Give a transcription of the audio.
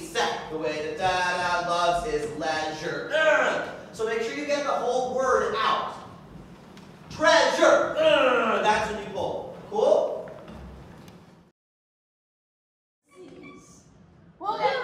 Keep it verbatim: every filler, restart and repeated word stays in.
reset. The way that Dada loves his leisure. Ugh. So make sure you get the whole word out. Treasure. Ugh. That's when you pull. Cool? Well,